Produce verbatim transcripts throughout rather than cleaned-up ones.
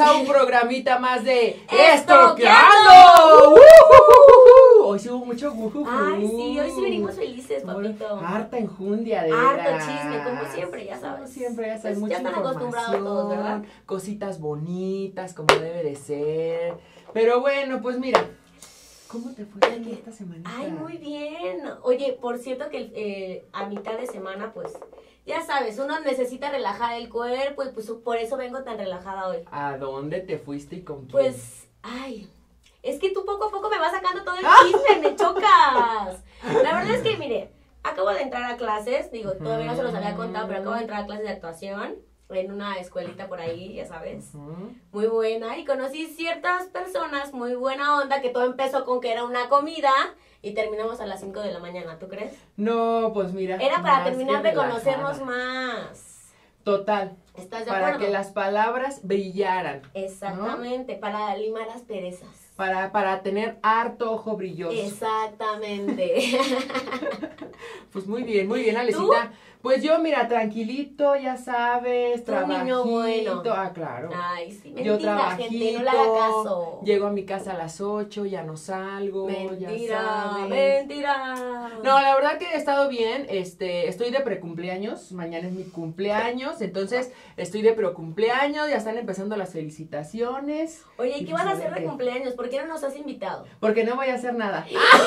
a un programita más de ¡Estoqueando! Hoy sí hubo mucho gujujú. Ay, sí, hoy sí venimos felices, papito. Harta enjundia, de Harto veras. chisme, como siempre, ya sabes. Como siempre, ya sabes, Pues mucha ya están acostumbrados todos, ¿verdad? información, cositas bonitas, como debe de ser. Pero bueno, pues mira, ¿cómo te fue en esta semana? Ay, muy bien. Oye, por cierto que eh, a mitad de semana, pues, ya sabes, uno necesita relajar el cuerpo y pues por eso vengo tan relajada hoy. ¿A dónde te fuiste y con quién? Pues, ay, es que tú poco a poco me vas sacando todo el chisme, me chocas. La verdad es que, mire, acabo de entrar a clases, digo, todavía no se los había contado, pero acabo de entrar a clases de actuación en una escuelita por ahí, ya sabes, uh-huh. Muy buena, y conocí ciertas personas muy buena onda, que todo empezó con que era una comida y terminamos a las cinco de la mañana, ¿tú crees? No, pues mira. Era para terminar de conocernos más. Total. ¿Estás de para acuerdo? Que las palabras brillaran. Exactamente, ¿no? Para limar las perezas. Para, para tener harto ojo brilloso. Exactamente. Pues muy bien, muy bien, Alecita. ¿Tú? Pues yo, mira, tranquilito, ya sabes, trabajito. Un niño bueno. Ah, claro. Ay, sí, mentira, yo trabajito, gente, no le haga caso. Llego a mi casa a las ocho, ya no salgo, mentira, ya sabes. Mentira, No, la verdad que he estado bien, este, estoy de precumpleaños, mañana es mi cumpleaños, entonces estoy de precumpleaños, ya están empezando las felicitaciones. Oye, ¿y qué van a hacer de cumpleaños? ¿Por qué no nos has invitado? Porque no voy a hacer nada.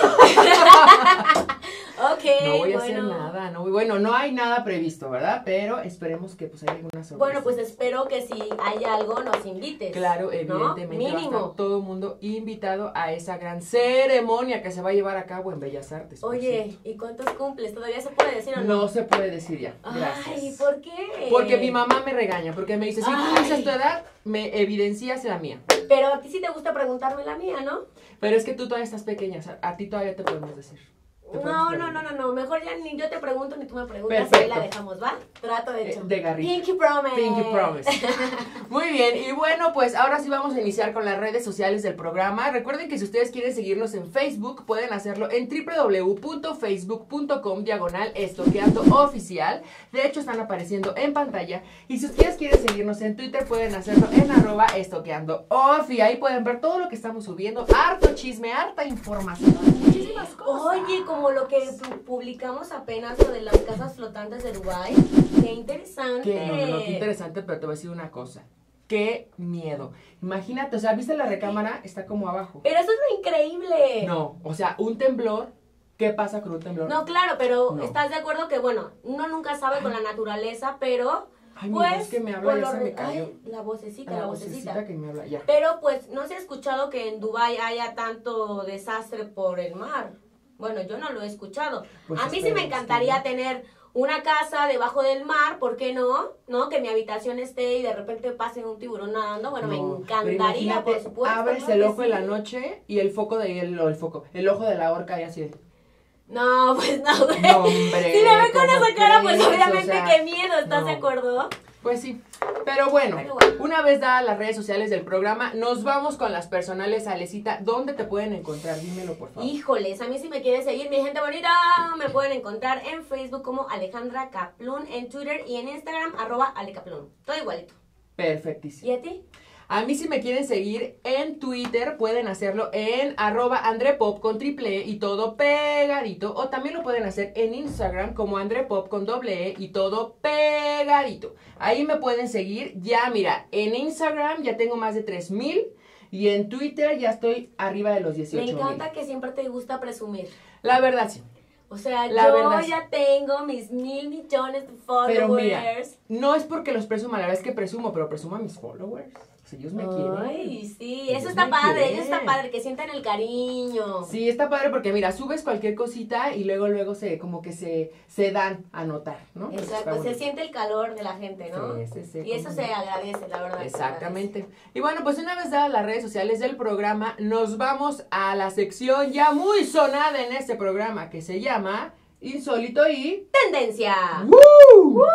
Ok, no voy a bueno. hacer nada, no, bueno, no hay nada previsto, ¿verdad? Pero esperemos que pues haya alguna sorpresa. Bueno, pues espero que si hay algo nos invites. Claro, evidentemente, ¿no? Mínimo. Va a estar todo el mundo invitado a esa gran ceremonia que se va a llevar a cabo en Bellas Artes. Oye, ¿y cuántos cumples? ¿Todavía se puede decir o no? No se puede decir ya, gracias. Ay, ¿por qué? Porque mi mamá me regaña, porque me dice, si tú dices tu edad, me evidencias la mía. Pero a ti sí te gusta preguntarme la mía, ¿no? Pero es que tú todavía estás pequeña, o sea, a ti todavía te podemos decir. No, no, no, no, no, mejor ya ni yo te pregunto ni tú me preguntas. Perfecto. Ahí la dejamos, ¿va? Trato de hecho. De garrita. Pinky Promise. Pinky Promise. Muy bien, y bueno, pues ahora sí vamos a iniciar con las redes sociales del programa. Recuerden que si ustedes quieren seguirnos en Facebook, pueden hacerlo en w w w punto facebook punto com diagonal estoqueando oficial. De hecho, están apareciendo en pantalla. Y si ustedes quieren seguirnos en Twitter, pueden hacerlo en arroba estoqueando ofi. Ahí pueden ver todo lo que estamos subiendo. Harto chisme, harta información, muchísimas cosas. Oye, como lo que publicamos apenas, lo de las casas flotantes de Dubái. Qué interesante. Qué, no, no, qué interesante, pero te voy a decir una cosa. Qué miedo. Imagínate, o sea, ¿viste la recámara? Está como abajo. Pero eso es lo increíble. No, o sea, un temblor. ¿Qué pasa con un temblor? No, claro, pero no. ¿estás de acuerdo que, bueno, uno nunca sabe con la naturaleza, pero... Ay, pues, mi voz que me habla, ya se me cayó. Ay, la vocecita, la, la vocecita. vocecita. que me habla, ya. Pero, pues, no se ha escuchado que en Dubái haya tanto desastre por el mar. Bueno, yo no lo he escuchado. Pues a mí sí me encantaría que... tener una casa debajo del mar, ¿por qué no? ¿No? Que mi habitación esté y de repente pase un tiburón nadando. Bueno, no, me encantaría, por supuesto. Abres ¿no? el ojo sí. en la noche y el foco de el, el foco, el ojo de la orca y así de... No, pues no, güey. No, hombre, si me ven con esa cara, pues crees? obviamente O sea, qué miedo, ¿estás no. de acuerdo? Pues sí, pero bueno, pero bueno, una vez dadas las redes sociales del programa, nos vamos con las personales. Alecita, ¿dónde te pueden encontrar? Dímelo, por favor. Híjoles, a mí si me quieren seguir, mi gente bonita, me pueden encontrar en Facebook como Alejandra Kaplun, en Twitter y en Instagram, arroba Alekaplun. Todo igualito. Perfectísimo. ¿Y a ti? A mí si me quieren seguir en Twitter, pueden hacerlo en arroba andrepop con triple E y todo pegadito. O también lo pueden hacer en Instagram como andrepop con doble E y todo pegadito. Ahí me pueden seguir. Ya, mira, en Instagram ya tengo más de tres mil y en Twitter ya estoy arriba de los dieciocho mil. Me encanta que siempre te gusta presumir. La verdad, sí. O sea, la yo verdad, ya sí. tengo mis mil millones de followers. Pero mira, no es porque los presuma, la verdad es que presumo, pero presumo a mis followers. Si ellos me Ay, quieren. Ay, sí, ellos eso está me padre, quieren. eso está padre, que sientan el cariño. Sí, está padre porque mira, subes cualquier cosita y luego luego se como que se, se dan a notar, ¿no? Exacto, se siente el calor de la gente, ¿no? Sí, sí, sí, y eso no. se agradece, la verdad. Exactamente. Y bueno, pues una vez dadas las redes sociales del programa, nos vamos a la sección ya muy sonada en este programa que se llama Insólito y Tendencia. ¡Woo! ¡Woo!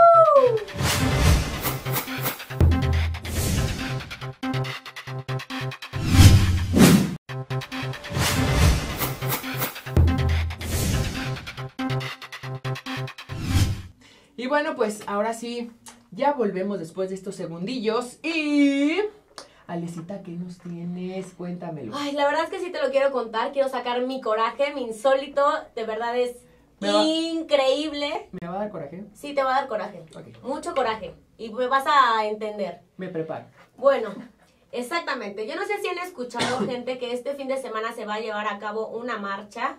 Y bueno, pues ahora sí, ya volvemos después de estos segundillos y Alecita, ¿qué nos tienes? Cuéntamelo. Ay, la verdad es que sí te lo quiero contar. Quiero sacar mi coraje, mi insólito. De verdad es va, increíble. ¿Me va a dar coraje? Sí, te va a dar coraje. Okay. Mucho coraje. Y me vas a entender. Me preparo. Bueno, exactamente. Yo no sé si han escuchado, gente, que este fin de semana se va a llevar a cabo una marcha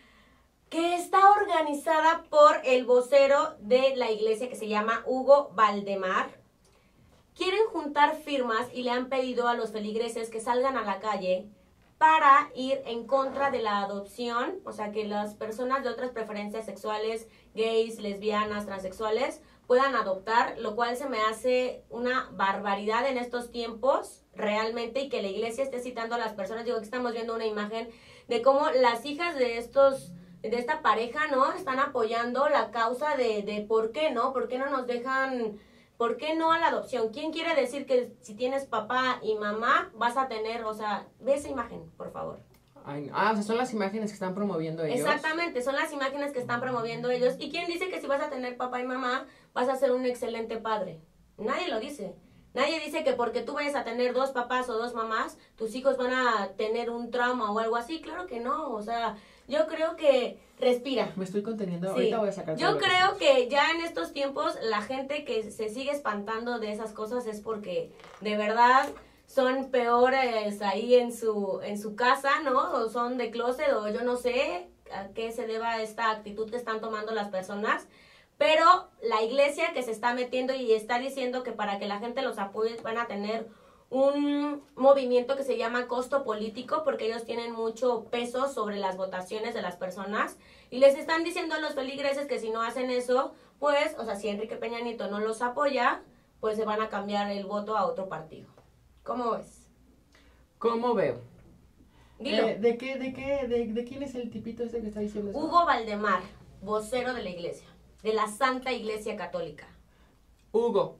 que está organizada por el vocero de la iglesia que se llama Hugo Valdemar. Quieren juntar firmas y le han pedido a los feligreses que salgan a la calle para ir en contra de la adopción, o sea, que las personas de otras preferencias sexuales, gays, lesbianas, transexuales, puedan adoptar, lo cual se me hace una barbaridad en estos tiempos, realmente, y que la iglesia esté citando a las personas. Digo, que estamos viendo una imagen de cómo las hijas de estos, de esta pareja, ¿no?, están apoyando la causa de, de por qué, ¿no? ¿Por qué no nos dejan... ¿Por qué no a la adopción? ¿Quién quiere decir que si tienes papá y mamá vas a tener, o sea, ve esa imagen, por favor? Ay, ah, o sea, son las imágenes que están promoviendo ellos. Exactamente, son las imágenes que están promoviendo ellos. ¿Y quién dice que si vas a tener papá y mamá vas a ser un excelente padre? Nadie lo dice. Nadie dice que porque tú vayas a tener dos papás o dos mamás, tus hijos van a tener un trauma o algo así. Claro que no, o sea, yo creo que respira. Me estoy conteniendo, Sí. ahorita voy a sacar todo Yo lo que creo sé. que ya en estos tiempos la gente que se sigue espantando de esas cosas es porque de verdad son peores ahí en su en su casa, ¿no? O son de closet, o yo no sé a qué se deba esta actitud que están tomando las personas. Pero la iglesia que se está metiendo y está diciendo que para que la gente los apoye van a tener un movimiento que se llama costo político, porque ellos tienen mucho peso sobre las votaciones de las personas, y les están diciendo a los feligreses que si no hacen eso, pues, o sea, si Enrique Peña Nieto no los apoya, pues se van a cambiar el voto a otro partido. ¿Cómo ves? ¿Cómo veo? Dilo. Eh, ¿De qué, de qué, de, de quién es el tipito ese que está diciendo eso? Hugo Valdemar, vocero de la iglesia, de la Santa Iglesia Católica. Hugo.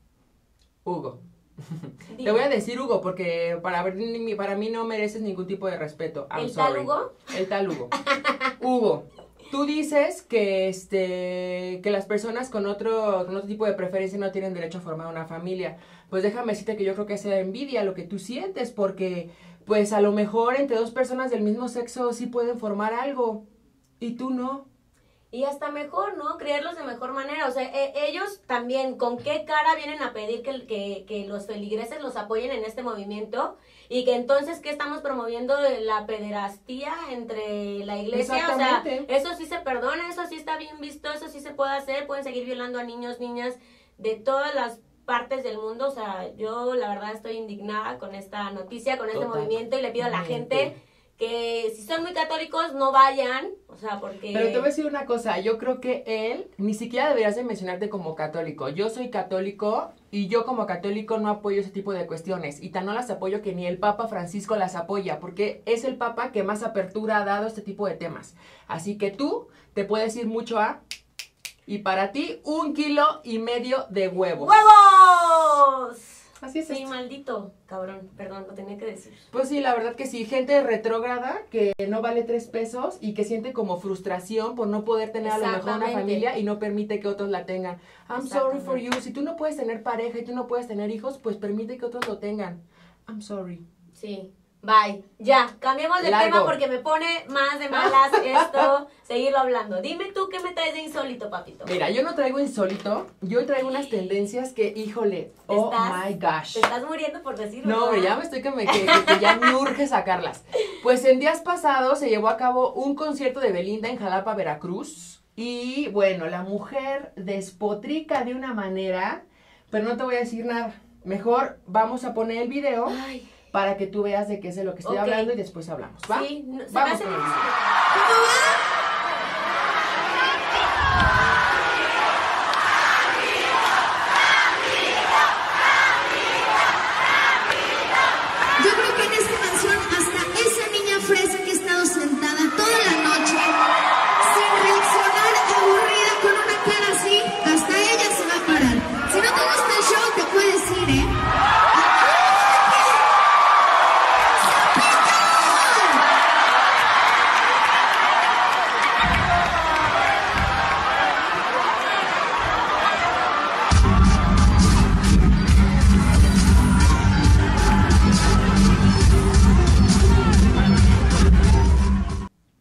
Hugo. Dime. Te voy a decir Hugo porque para, ver- para mí no mereces ningún tipo de respeto. I'm ¿El tal sorry. Hugo? El tal Hugo. Hugo, tú dices que este que las personas con otro con otro tipo de preferencia no tienen derecho a formar una familia. Pues déjame decirte que yo creo que es envidia lo que tú sientes, porque pues a lo mejor entre dos personas del mismo sexo sí pueden formar algo y tú no. Y hasta mejor, ¿no? Creerlos de mejor manera. O sea, e- ellos también, ¿con qué cara vienen a pedir que, que, que los feligreses los apoyen en este movimiento? Y que entonces, ¿qué estamos promoviendo? La pederastía entre la iglesia. O sea, Exactamente. eso sí se perdona, eso sí está bien visto, eso sí se puede hacer. Pueden seguir violando a niños, niñas de todas las partes del mundo. O sea, yo la verdad estoy indignada con esta noticia, con este Total. movimiento, y le pido a la Totalmente. gente que si son muy católicos no vayan, o sea, porque... Pero te voy a decir una cosa, yo creo que él ni siquiera deberías de mencionarte como católico. Yo soy católico y yo como católico no apoyo ese tipo de cuestiones. Y tan no las apoyo que ni el Papa Francisco las apoya, porque es el Papa que más apertura ha dado a este tipo de temas. Así que tú te puedes ir mucho a... Y para ti, un kilo y medio de huevos. ¡Huevos! Así es Sí, esto. maldito, cabrón, perdón, lo tenía que decir. Pues sí, la verdad que sí, gente retrógrada que no vale tres pesos y que siente como frustración por no poder tener a lo mejor una Exactamente. familia y no permite que otros la tengan. I'm sorry for you. Exactamente. Si tú no puedes tener pareja y tú no puedes tener hijos, pues permite que otros lo tengan. I'm sorry. Sí, bye. Ya, cambiemos de Largo. tema porque me pone más de malas esto, seguirlo hablando. Dime tú qué me traes de insólito, papito. Mira, yo no traigo insólito, yo traigo unas tendencias que, híjole, oh Estás- my gosh. Te estás muriendo por decirlo. No, hombre, ya me estoy que, me, que, que- que ya me urge sacarlas. Pues en días pasados se llevó a cabo un concierto de Belinda en Jalapa, Veracruz. Y bueno, la mujer despotrica de una manera, pero no te voy a decir nada. Mejor vamos a poner el video Ay, para que tú veas de qué es de lo que estoy Ok. hablando y después hablamos, ¿va? sí, no, se me Vamos hace con el difícil. video. Yo creo que en esta canción hasta esa niña fresa que ha estado sentada toda la noche sin reaccionar, aburrida, con una cara así, hasta ella se va a parar. Si no te gusta el show, te puedes ir, ¿eh?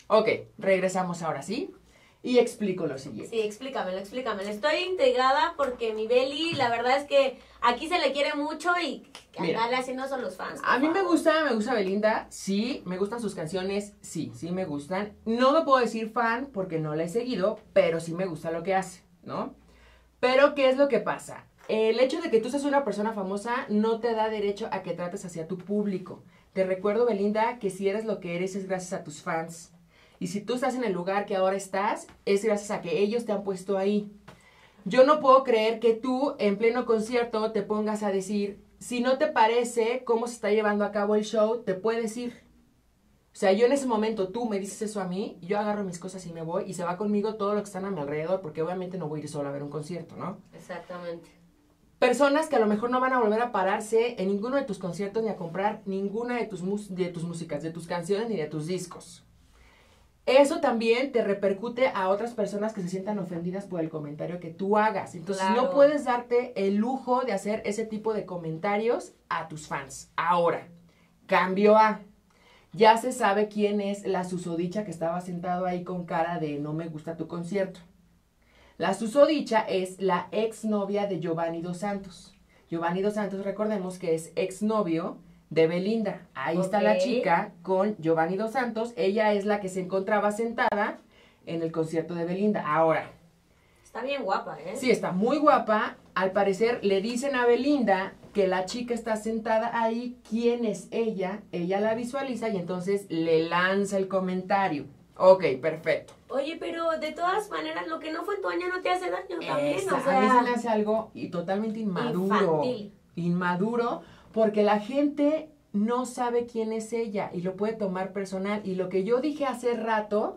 Ok, regresamos ahora, ¿sí? Y explico lo siguiente. Sí, explícamelo, explícamelo. Estoy intrigada porque mi Beli, la verdad es que aquí se le quiere mucho y andarle haciendo eso a los fans. A mí me favor. gusta, me gusta Belinda, sí, me gustan sus canciones, sí, sí me gustan. No me puedo decir fan porque no la he seguido, pero sí me gusta lo que hace, ¿no? Pero, ¿qué es lo que pasa? El hecho de que tú seas una persona famosa no te da derecho a que trates hacia tu público. Te recuerdo, Belinda, que si eres lo que eres es gracias a tus fans. Y si tú estás en el lugar que ahora estás, es gracias a que ellos te han puesto ahí. Yo no puedo creer que tú, en pleno concierto, te pongas a decir, si no te parece cómo se está llevando a cabo el show, te puedes ir. O sea, yo en ese momento, tú me dices eso a mí, yo agarro mis cosas y me voy, y se va conmigo todo lo que están a mi alrededor, porque obviamente no voy a ir sola a ver un concierto, ¿no? Exactamente. Personas que a lo mejor no van a volver a pararse en ninguno de tus conciertos ni a comprar ninguna de tus, mus- de tus músicas, de tus canciones ni de tus discos. Eso también te repercute a otras personas que se sientan ofendidas por el comentario que tú hagas. Entonces Claro. no puedes darte el lujo de hacer ese tipo de comentarios a tus fans. Ahora, cambio a... Ya se sabe quién es la susodicha que estaba sentado ahí con cara de no me gusta tu concierto. La susodicha es la exnovia de Giovanni Dos Santos. Giovanni Dos Santos, recordemos que es exnovio de Belinda. Ahí Ok. está la chica con Giovanni Dos Santos. Ella es la que se encontraba sentada en el concierto de Belinda. Ahora, Está bien guapa, ¿eh? sí, está muy guapa. Al parecer le dicen a Belinda que la chica está sentada ahí. ¿Quién es ella? Ella la visualiza y entonces le lanza el comentario. Ok, perfecto. Oye, pero de todas maneras, lo que no fue en tu año no te hace daño también, Esa, o sea... a mí se me hace algo y totalmente inmaduro. Infantil. Inmaduro, porque la gente no sabe quién es ella y lo puede tomar personal. Y lo que yo dije hace rato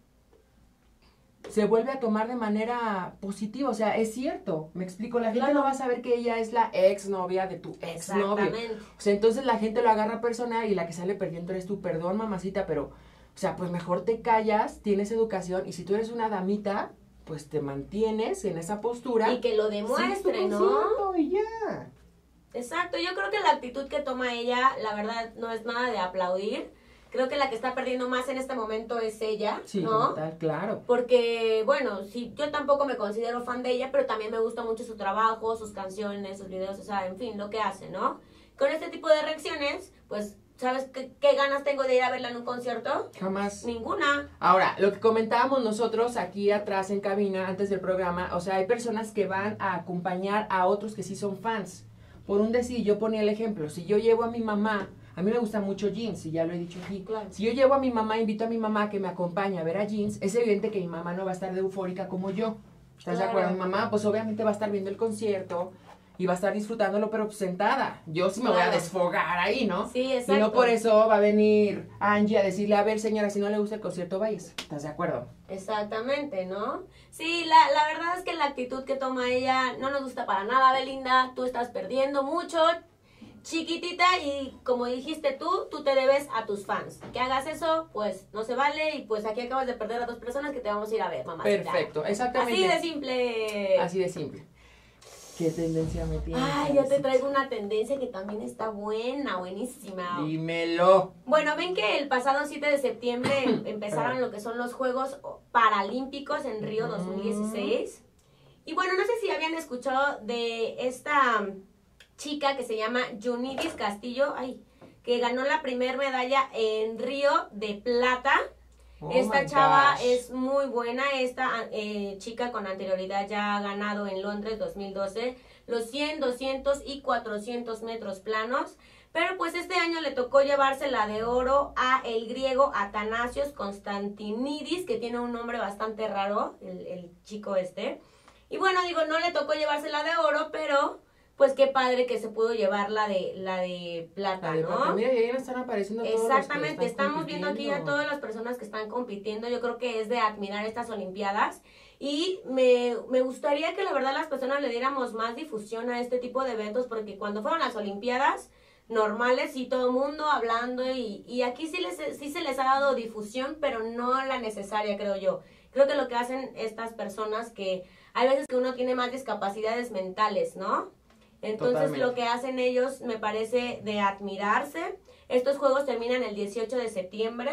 se vuelve a tomar de manera positiva. O sea, es cierto, me explico. La gente Claro. no va a saber que ella es la exnovia de tu exnovio. Exactamente. O sea, entonces la gente lo agarra personal y la que sale perdiendo eres tú. Perdón, mamacita, pero... O sea, pues mejor te callas, tienes educación y si tú eres una damita, pues te mantienes en esa postura. Y que lo sigues tu demuestre, ¿no? concierto y ya. Exacto, yo creo que la actitud que toma ella, la verdad, no es nada de aplaudir. Creo que la que está perdiendo más en este momento es ella, Sí, ¿no? como tal, claro. Porque, bueno, sí, yo tampoco me considero fan de ella, pero también me gusta mucho su trabajo, sus canciones, sus videos, o sea, en fin, lo que hace, ¿no? Con este tipo de reacciones, pues, ¿sabes qué, qué ganas tengo de ir a verla en un concierto? Jamás. Ninguna. Ahora, lo que comentábamos nosotros aquí atrás en cabina, antes del programa, o sea, hay personas que van a acompañar a otros que sí son fans. Por un decir, yo ponía el ejemplo, si yo llevo a mi mamá, a mí me gusta mucho Jeans, y ya lo he dicho aquí. Claro. Si yo llevo a mi mamá, invito a mi mamá que me acompañe a ver a Jeans, es evidente que mi mamá no va a estar de eufórica como yo. ¿Estás de Claro. acuerdo? Mi mamá, pues obviamente va a estar viendo el concierto y va a estar disfrutándolo, pero pues, sentada. Yo sí me voy a Claro. desfogar ahí, ¿no? Sí, Y exacto. no por eso va a venir Angie a decirle, a ver, señora, si no le gusta el concierto, vayas. ¿Estás de acuerdo? Exactamente, ¿no? Sí, la, la verdad es que la actitud que toma ella no nos gusta para nada, Belinda. Tú estás perdiendo mucho, chiquitita, y como dijiste tú, tú te debes a tus fans. Que hagas eso, pues no se vale, y pues aquí acabas de perder a dos personas que te vamos a ir a ver, mamá. Perfecto, exactamente. Así de simple. Así de simple. ¿Qué tendencia me tienes? Ay, yo te traigo una tendencia que también está buena, buenísima. Dímelo. Bueno, ven que el pasado siete de septiembre em- empezaron lo que son los Juegos Paralímpicos en Río dos mil dieciséis. Y bueno, no sé si habían escuchado de esta chica que se llama Yunidis Castillo, ay, que ganó la primer medalla en Río de Plata. Oh Esta my chava gosh. es muy buena. Esta eh, chica con anterioridad ya ha ganado en Londres dos mil doce los cien, doscientos y cuatrocientos metros planos. Pero pues este año le tocó llevarse la de oro a el griego Atanasios Constantinidis, que tiene un nombre bastante raro, el, el chico este. Y bueno, digo, no le tocó llevarse la de oro, pero pues qué padre que se pudo llevar la de, la de plata, La de ¿no? plata. Mira, y ahí nos están apareciendo todos los que Exactamente, están estamos viendo aquí a compitiendo. todas las personas que están compitiendo. Yo creo que es de admirar estas Olimpiadas y me, me gustaría que la verdad las personas le diéramos más difusión a este tipo de eventos, porque cuando fueron las Olimpiadas normales y todo el mundo hablando y, y aquí sí, les, sí se les ha dado difusión, pero no la necesaria, creo yo. Creo que lo que hacen estas personas, que hay veces que uno tiene más discapacidades mentales, ¿no? Entonces Totalmente. lo que hacen ellos me parece de admirarse. Estos juegos terminan el dieciocho de septiembre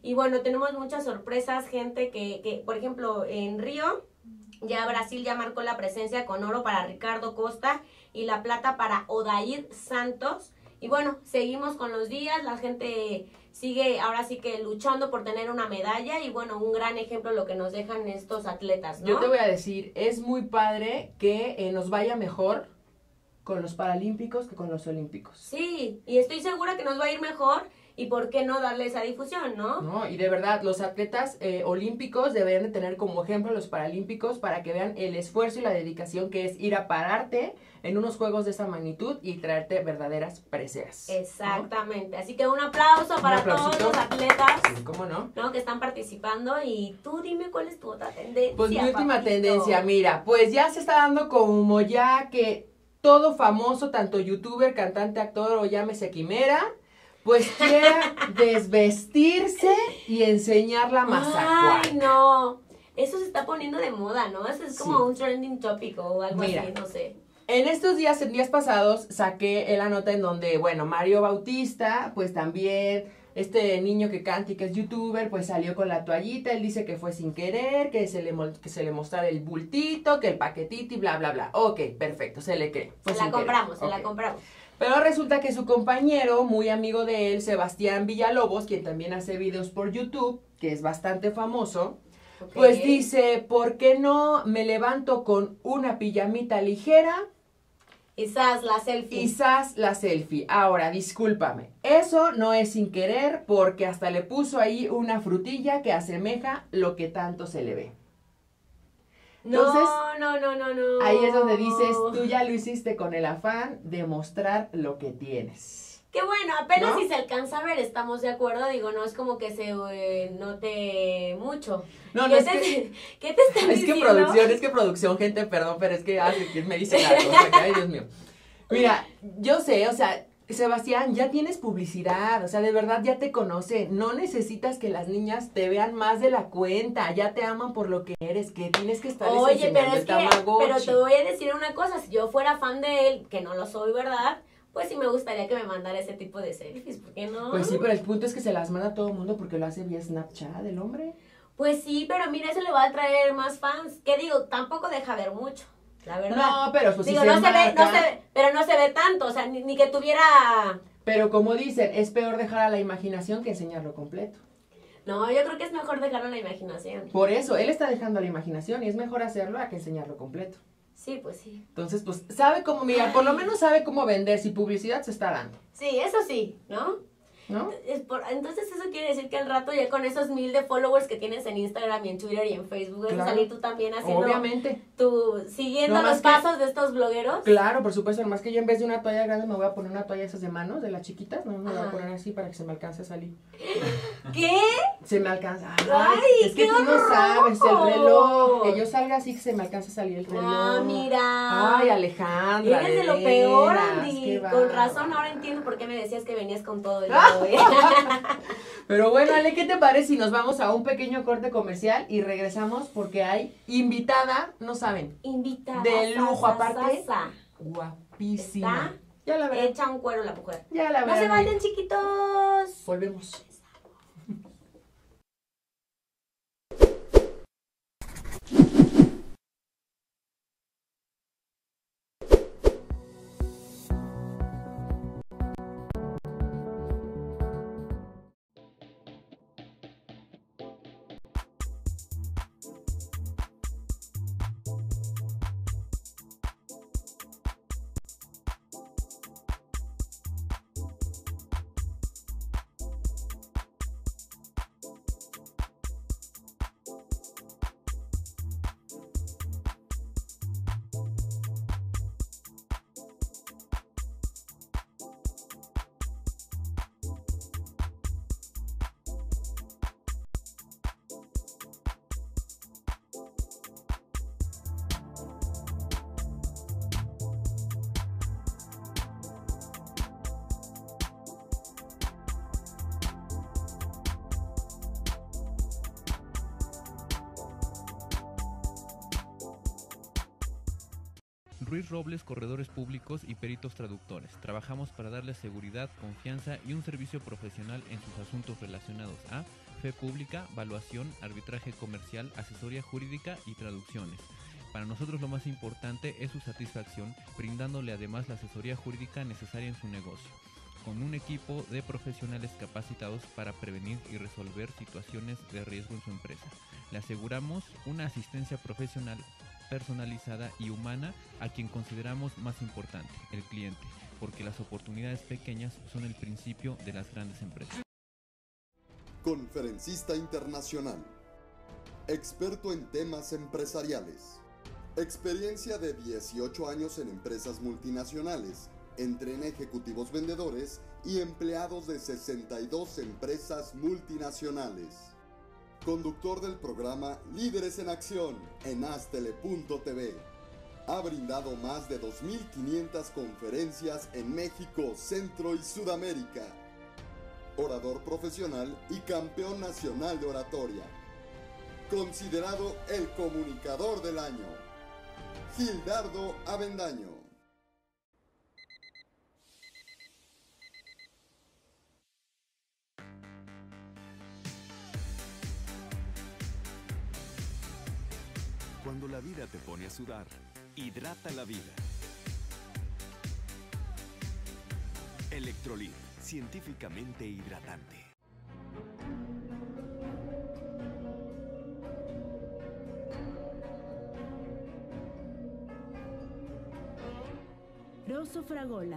Y bueno, tenemos muchas sorpresas, gente que, que por ejemplo, en Río, ya Brasil ya marcó la presencia con oro para Ricardo Costa y la plata para Odair Santos. Y bueno, seguimos con los días, la gente sigue ahora sí que luchando por tener una medalla y bueno, un gran ejemplo lo que nos dejan estos atletas, ¿no? Yo te voy a decir, es muy padre que eh, nos vaya mejor con los paralímpicos que con los olímpicos. Sí, y estoy segura que nos va a ir mejor y por qué no darle esa difusión, ¿no? No, y de verdad, los atletas eh, olímpicos deberían de tener como ejemplo a los paralímpicos para que vean el esfuerzo y la dedicación que es ir a pararte en unos juegos de esa magnitud y traerte verdaderas preseas. Exactamente, ¿no? Así que un aplauso para un todos los atletas, sí, ¿cómo no? ¿no? Que están participando y tú dime cuál es tu otra tendencia. Pues mi última papito. tendencia, mira, pues ya se está dando como ya que todo famoso, tanto youtuber, cantante, actor o llámese quimera, pues quiera desvestirse y enseñar la mazacuata. Ay, no, eso se está poniendo de moda, ¿no? Eso es como Sí. un trending topic o algo Mira, así, no sé. En estos días, en días pasados, saqué la nota en donde, bueno, Mario Bautista, pues también, este niño que canta y que es youtuber, pues salió con la toallita, él dice que fue sin querer, que se le, mo- que se le mostrara el bultito, que el paquetito y bla, bla, bla. Ok, perfecto, se le cree. Fue Se la sin querer. compramos, se Ok. la compramos. Pero resulta que su compañero, muy amigo de él, Sebastián Villalobos, quien también hace videos por YouTube, que es bastante famoso, Ok. pues dice, ¿por qué no me levanto con una pijamita ligera? Quizás la selfie. Quizás la selfie. Ahora, discúlpame, eso no es sin querer porque hasta le puso ahí una frutilla que asemeja lo que tanto se le ve. Entonces, no, no, no, no, no. ahí es donde dices, tú ya lo hiciste con el afán de mostrar lo que tienes. Qué bueno, apenas ¿No? si se alcanza a ver, estamos de acuerdo, digo, no es como que se eh, note mucho. No, no, ¿Qué es te, que, ¿Qué te están es que diciendo? producción, es que producción, gente, perdón, pero es que hace que me dice la cosa, que, ay, Dios mío. Mira, yo sé, o sea, Sebastián, ya tienes publicidad, o sea, de verdad ya te conoce, no necesitas que las niñas te vean más de la cuenta, ya te aman por lo que eres, que tienes que estarles Oye, pero enseñando es el que, Tamagotchi. pero te voy a decir una cosa, si yo fuera fan de él, que no lo soy, ¿verdad? Pues sí me gustaría que me mandara ese tipo de selfies, ¿por qué no? Pues sí, pero el punto es que se las manda a todo el mundo porque lo hace vía Snapchat el hombre. Pues sí, pero mira, eso le va a traer más fans. ¿Qué digo? Tampoco deja ver mucho, la verdad. No, pero pues digo, si no se se ve, no marca, se ve, pero no se ve tanto, o sea, ni, ni que tuviera... pero como dicen, es peor dejar a la imaginación que enseñarlo completo. No, yo creo que es mejor dejarlo a la imaginación. Por eso, él está dejando a la imaginación y es mejor hacerlo a que enseñarlo completo. Sí, pues sí. Entonces, pues, sabe cómo, mira, por lo menos sabe cómo vender, si publicidad se está dando, Sí, eso sí, ¿no? ¿no? Es por- entonces eso quiere decir que al rato ya con esos mil de followers que tienes en Instagram y en Twitter y en Facebook, vas a Claro. salir tú también haciendo Obviamente. tu, siguiendo No más los que- pasos de estos blogueros. Claro, por supuesto, nomás que yo en vez de una toalla grande me voy a poner una toalla esas de manos, de las chiquitas, no me voy a Ajá. poner así para que se me alcance a salir. ¿Qué? Se me alcanza. Ay, Ay, es que qué tú no horror. sabes, el reloj, que yo salga así que se me alcance a salir el reloj. Ah, mira. Ay, Alejandra. Eres de lo peor, veras, Andy. qué Con bárbara. razón, ahora entiendo por qué me decías que venías con todo el día de hoy. Pero bueno, Ale, ¿qué te parece si nos vamos a un pequeño corte comercial y regresamos porque hay invitada, no saben, Invitada. de lujo sa, sa, aparte, sa, guapísima. Está Ya la sa. verán. Echa un cuero la mujer. Ya la No verán. se vayan, chiquitos. Volvemos. Ruiz Robles, corredores públicos y peritos traductores. Trabajamos para darles seguridad, confianza y un servicio profesional en sus asuntos relacionados a fe pública, valuación, arbitraje comercial, asesoría jurídica y traducciones. Para nosotros lo más importante es su satisfacción, brindándole además la asesoría jurídica necesaria en su negocio, con un equipo de profesionales capacitados para prevenir y resolver situaciones de riesgo en su empresa. Le aseguramos una asistencia profesional, personalizada y humana a quien consideramos más importante, el cliente, porque las oportunidades pequeñas son el principio de las grandes empresas. Conferencista internacional, experto en temas empresariales, experiencia de dieciocho años en empresas multinacionales, entrena ejecutivos vendedores y empleados de sesenta y dos empresas multinacionales. Conductor del programa Líderes en Acción en Astele punto T V. Ha brindado más de dos mil quinientas conferencias en México, Centro y Sudamérica. Orador profesional y campeón nacional de oratoria. Considerado el comunicador del año. Gildardo Avendaño. Cuando la vida te pone a sudar, hidrata la vida. Electrolit, científicamente hidratante. Rosso Fragola.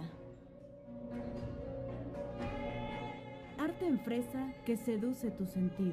Arte en fresa que seduce tus sentidos.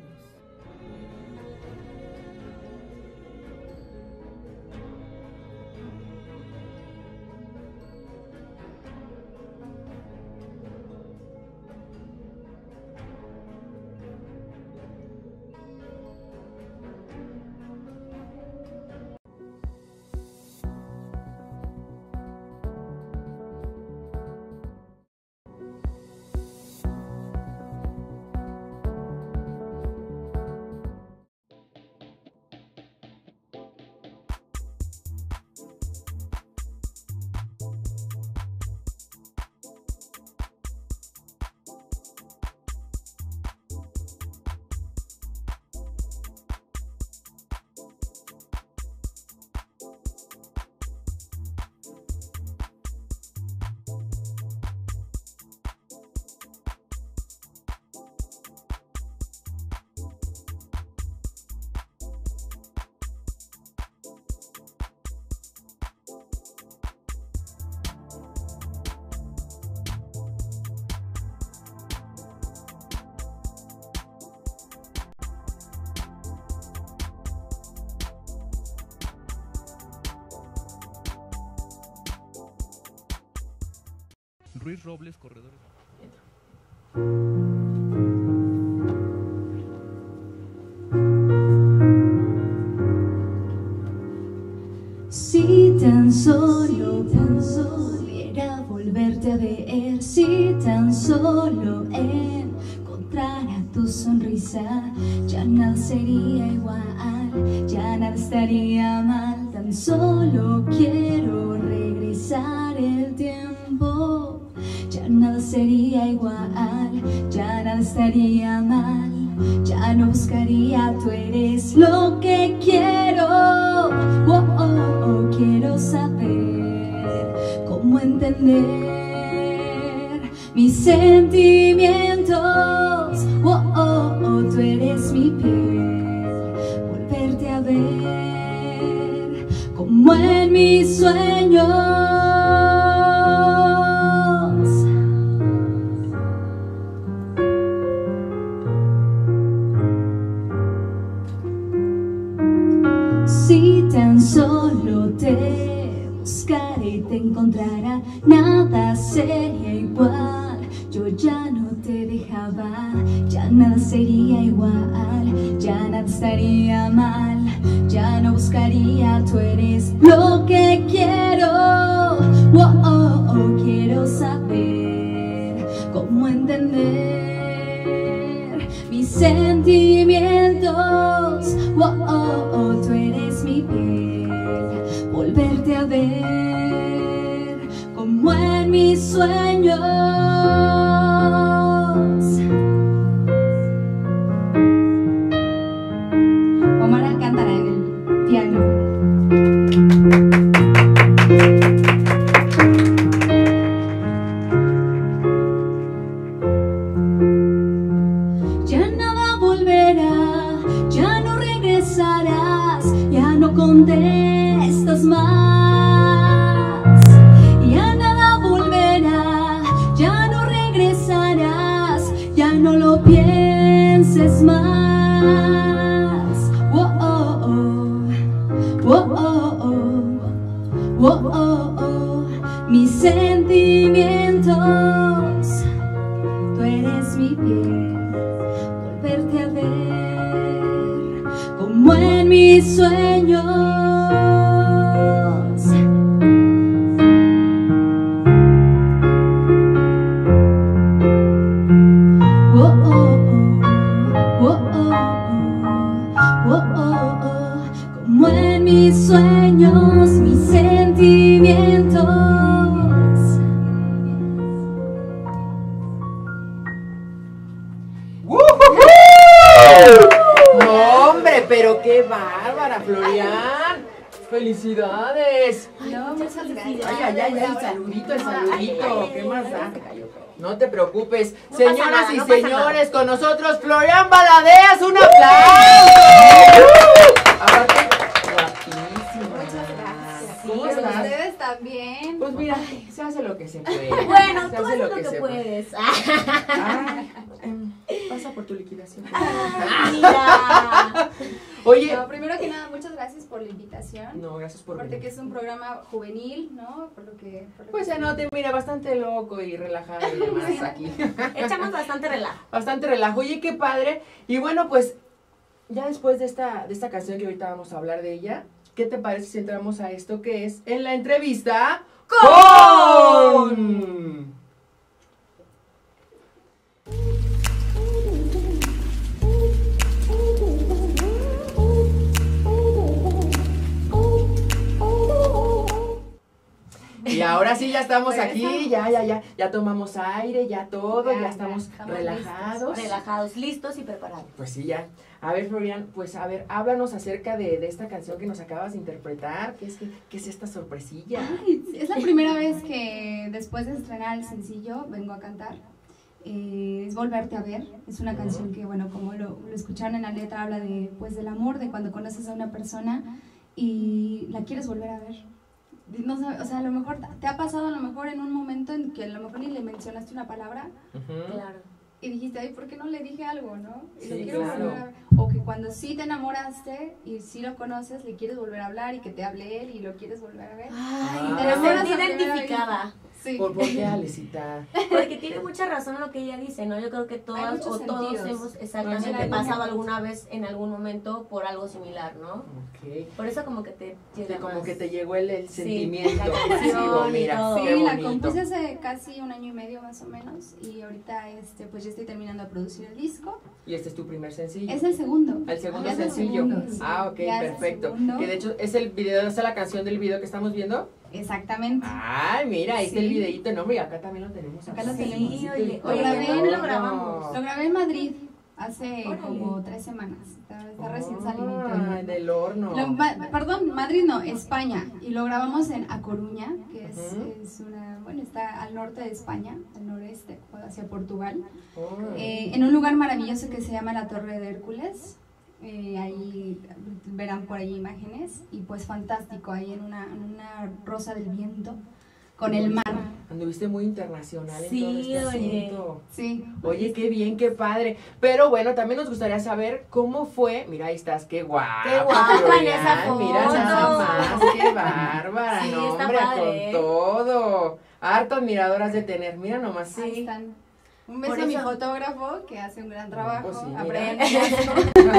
Ruiz Robles, corredores. Si tan solo, tan solo pudiera volverte a ver, si tan solo encontrara tu sonrisa, ya nada sería igual, ya nada estaría mal. Tan solo quiero regresar el tiempo, ya nada sería igual, ya nada estaría mal. Ya no buscaría, tú eres lo que quiero. Oh, oh, oh, quiero saber cómo entender mis sentimientos. Oh, oh, oh, tú eres mi piel. Volverte a ver como en mis sueños. Si tan solo te buscara y te encontrara, nada sería igual. Yo ya no te dejaba, ya nada sería igual, ya nada estaría mal. Ya no buscaría, tú eres lo que quiero. Oh, oh, oh, quiero saber cómo entender mis sentimientos. Oh, oh, oh, tú eres mi piel. Volverte a ver como en mis sueños. ¿dónde estás más? Ya nada volverá, ya no regresarás, ya no lo pienses más. Oh, oh, oh, oh, oh, oh, oh, oh, oh. Mis sentimientos, tú eres mi piel, volverte a ver como en mis sueños. Oh, oh, oh, oh, oh, oh, oh, oh. Como en mis sueños, mis sentimientos. No, hombre, pero qué bárbara, Florian. ¡Felicidades! No, muchas gracias. Ay, ay, ay, el saludito, el saludito. Ay, ¿Qué ay, más ay, da? se cayó. No te preocupes. No Señoras pasa nada, y no pasa señores, con nosotros Florian Valadez. ¡Un aplauso! Aparte, guapísima. Muchas gracias. ¿Cómo Pero estás? ustedes también. Pues mira, se hace lo que se puede. Bueno, se tú hace haces lo que, se puede. puedes. Ay, em, pasa por tu liquidación. Ay, mira. Oye. No, primero que nada, muchas gracias por la invitación. No, gracias por Aparte venir. que es un programa juvenil, ¿no? Por lo que... Por lo Pues que se nota, mira, bastante loco y relajado y demás aquí. Echamos bastante relajo. Bastante relajo. Oye, qué padre. Y bueno, pues, ya después de esta, de esta canción que ahorita vamos a hablar de ella, ¿qué te parece si entramos a esto que es en la entrevista con... Y ahora sí, ya estamos aquí, ya, ya, ya, ya tomamos aire, ya todo, ya, Ya, estamos, ya, estamos relajados. Relajados, listos y preparados. Pues sí, ya. A ver, Florian, pues a ver, háblanos acerca de, de esta canción que nos acabas de interpretar. ¿Qué es, qué, qué es esta sorpresilla? Ay, es la primera vez que después de estrenar el sencillo vengo a cantar. Eh, es Volverte a Ver. Es una canción que, bueno, como lo, lo escucharon en la letra, habla de, pues, del amor, de cuando conoces a una persona y la quieres volver a ver. No sé, o sea, a lo mejor te ha pasado a lo mejor en un momento en que a lo mejor ni le mencionaste una palabra. Uh-huh. Claro. Y dijiste, ay, ¿por qué no le dije algo, no? Y lo Sí, quiero claro. volver a ver. O que cuando sí te enamoraste y sí lo conoces, le quieres volver a hablar y que te hable él y lo quieres volver a ver. Ay, Ah. te enamoras sentí a primera identificada. Sí. ¿Por, por qué, Alecita? Porque tiene mucha razón lo que ella dice, ¿no? Yo creo que todas muchos o todos sentidos. hemos exactamente Hay pasado muchos. alguna vez en algún momento por algo similar, ¿no? Ok. Por eso como que te llega Que como más. que te llegó el, el Sí, sentimiento. la pues, canción digo, y mira, todo. qué Sí, la bonito. compuse hace casi un año y medio más o menos y ahorita este, pues ya estoy terminando de producir el disco. Y este es tu primer sencillo. Es el segundo. El segundo Ya es el sencillo. segundo, sí. Ah, ok, Ya es el perfecto. segundo. Que de hecho es el video, esa es la canción del video que estamos viendo. Exactamente. Ay, mira, ahí está Sí. el videíto, no, hombre, acá también lo tenemos. Acá lo Sí, tenemos. sí, oye, todo. oye, ¿dónde ¿dónde lo grabamos? Lo grabé en Madrid hace Órale. como tres semanas. Está, está recién salido. Ay, del horno. Lo- ma- perdón, Madrid no, España. Y lo grabamos en A Coruña, que es, Ujú. es una, bueno, está al norte de España, al noreste, hacia Portugal. Oh. Eh, en un lugar maravilloso que se llama la Torre de Hércules. Eh, ahí verán por ahí imágenes. Y pues fantástico, ahí en una, en una rosa del viento, con el mar. Anduviste muy internacional en Sí, todo este oye. asunto. Sí. Oye, qué bien, qué padre. Pero bueno, también nos gustaría saber cómo fue. Mira, ahí estás, qué guapa. Qué guapa en Florian, esa Mira nada foto. más, qué bárbara. Sí, no, está hombre, padre. con todo. Harto admiradoras de tener. Mira nomás. Ahí están. Un beso Por a mi eso- fotógrafo que hace un gran trabajo. Pues sí, a mira. Brian Velasco,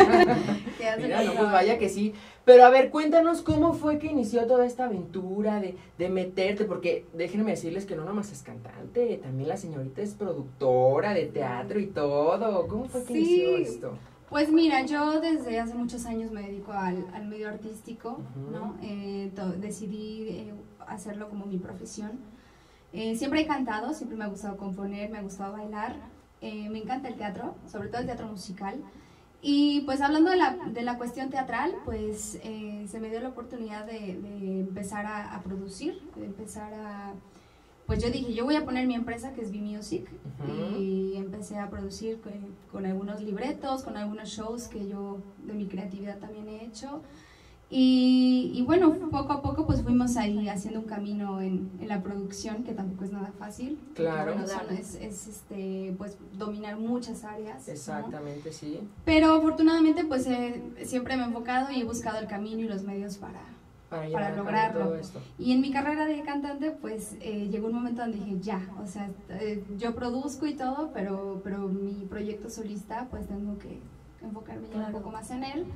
que hace un Mira, gran no, pues trabajo. vaya que sí. Pero a ver, cuéntanos cómo fue que inició toda esta aventura de, de meterte, porque déjenme decirles que no nomás es cantante, también la señorita es productora de teatro y todo. ¿Cómo fue que Sí. inició esto? Pues mira, yo desde hace muchos años me dedico al, al medio artístico, Ujú. ¿no? Eh, to- decidí eh, hacerlo como mi profesión. Eh, siempre he cantado, siempre me ha gustado componer, me ha gustado bailar. Eh, me encanta el teatro, sobre todo el teatro musical. Y pues hablando de la, de la cuestión teatral, pues eh, se me dio la oportunidad de, de empezar a, a producir, de empezar a... Pues yo dije, yo voy a poner mi empresa que es V-Music Ujú. y empecé a producir con, con algunos libretos, con algunos shows que yo de mi creatividad también he hecho. Y, y bueno, poco a poco pues fuimos ahí haciendo un camino en, en la producción, que tampoco es nada fácil. Claro. Bueno, son- es, es, este, pues dominar muchas áreas, ¿no? Exactamente, sí. Pero afortunadamente pues eh, siempre me he enfocado y he buscado el camino y los medios para, Para, para llevar a cabo lograrlo. todo esto. Y en mi carrera de cantante, pues eh, llegó un momento donde dije, ya, o sea, eh, yo produzco y todo, pero, pero mi proyecto solista, pues tengo que enfocarme ya Claro. un poco más en él.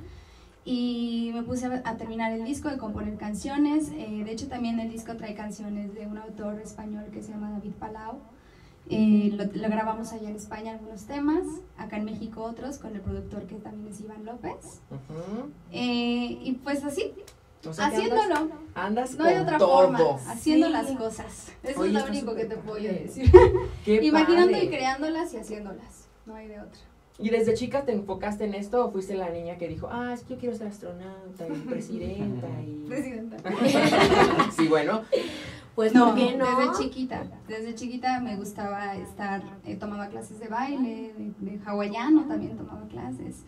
Y me puse a, a terminar el disco, de componer canciones. Eh, de hecho, también el disco trae canciones de un autor español que se llama David Palau. Eh, lo, lo grabamos allá en España algunos temas, acá en México otros, con el productor que también es Iván López. Ujú. Eh, y pues así, O sea, que haciéndolo. Andas, andas No hay con otra todo. forma, haciendo Sí. las cosas. Eso Oye, es lo está único que súper te puedo padre. decir. Qué Imaginando padre. y creándolas y haciéndolas. No hay de otra. ¿Y desde chica te enfocaste en esto o fuiste la niña que dijo, ah, es que yo quiero ser astronauta y presidenta y... Presidenta. Sí, bueno. Pues, No, ¿por qué no? desde chiquita. Desde chiquita me gustaba estar, eh, tomaba clases de baile, de, de hawaiano también tomaba clases.